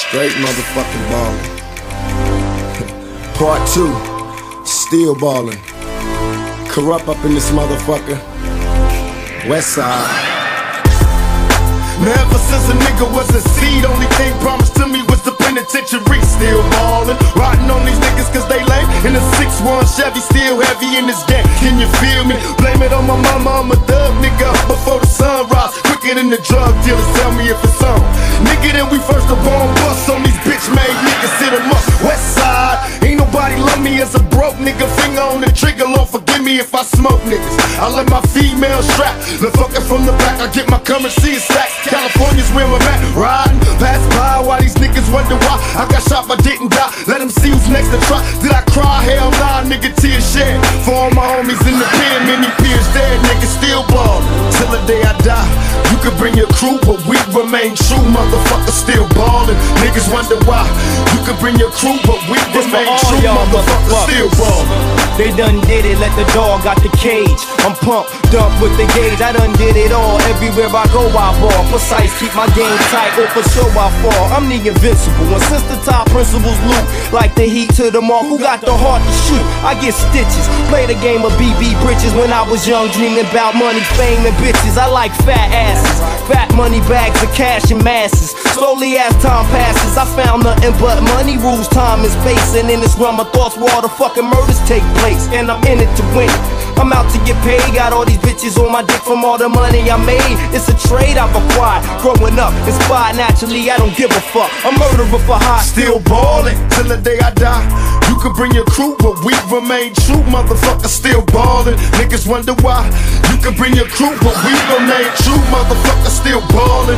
Straight motherfucking ballin'. Part 2, still ballin'. Corrupt up in this motherfucker. West side. Now ever since a nigga was a seed, only thing promised to me was the penitentiary. Still ballin', riding on these niggas cause they lame. In a 6-1 Chevy, still heavy in this game. Can you feel me? Blame it on my mama, I'm a thug nigga up before the sunrise. Quicker than the drug dealers, tell me if it's on. Nigga, then we first the bomb bust on these bitch-made niggas, hit 'em up. West side, ain't nobody love me as a broke nigga. Finger on the trigger, Lord forgive me if I smoke niggas. I let my female strap, the fucker from the back, I get my currency and stacks. California's where I'm at, riding, pass by while these niggas wonder why I got shot but didn't die. Let them see who's next to try. Did I cry? Hell nah, nigga, tears shed. For all my homies in the pen, many peers dead, niggas still ballin'. Till the day I die, you could bring your crew, but we remain true, motherfuckers still ballin'. Niggas wonder why. You could bring your crew, but we remain true, motherfuckers still ballin'. They done did it, let the dog out the cage. I'm pumped up with the gauge, I done did it all. Everywhere I go I ball, precise, keep my game tight, or for sure I fall. I'm the invincible, and since the top principles loot, like the heat to the mark, who got the heart to shoot? I get stitches, play the game of BB Bridges. When I was young, dreaming about money, fame, and bitches. I like fat asses, fat money bags of cash and masses. Slowly as time passes, I found nothing but money rules, time and space. And in this realm of thoughts where all the fucking murders take place, and I'm in it to win it. I'm out to get paid, got all these bitches on my dick from all the money I made. It's a trade I've acquired, growing up, inspired naturally, I don't give a fuck. A murderer for hire. Still ballin' till the day I die. You could bring your crew, but we remain true, motherfuckers still ballin'. Niggas wonder why. You could bring your crew, but we remain true, motherfuckers still ballin'.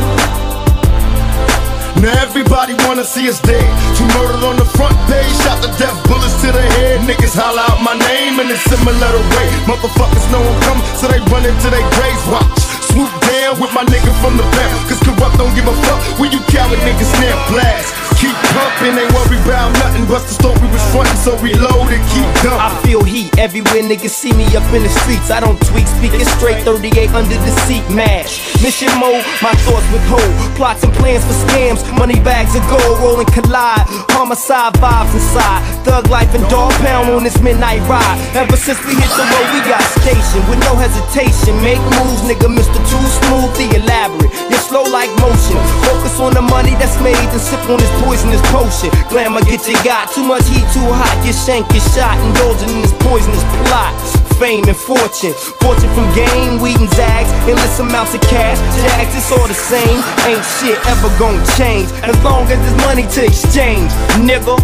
Now everybody wanna see us dead. 2 murdered on the front page, shot to death, bullets to the head. Niggas holler out my name in a similar way. Motherfuckers know I'm coming, so they run into their graves. Watch, swoop down with my nigga from the back. Cause Corrupt don't give a fuck when you coward niggas snap blast. Keep pumping, ain't worry about nothing. Bust the story was frontin', so reload and keep dumping. I feel heat everywhere niggas see me up in the streets. I don't tweak, speaking straight, 38 under the seat, mash. Mission mode, my thoughts withhold. Plots and plans for scams, money bags of gold rolling collide. Homicide vibes inside, thug life and dog pound on this midnight ride. Ever since we hit the road, we got stationed with no hesitation. Make moves, nigga, Mr. Too Smooth, the elaborate. You're slow like motion. Focus on the money that's made and sip on this poisonous potion. Glamour get you got, too much heat, too hot. Your shank, your shot, indulging in this poisonous plot. Fame and fortune, fortune from game, weed and zags, endless amounts of cash. Jags, it's all the same, ain't shit ever gonna change as long as there's money to exchange, nigga.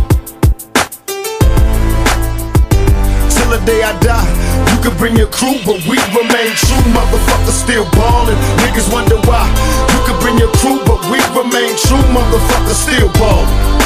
Till the day I die, you could bring your crew, but we remain true, motherfuckers still ballin'. Niggas wonder why. You could bring your crew, but we remain true, motherfuckers still ballin'.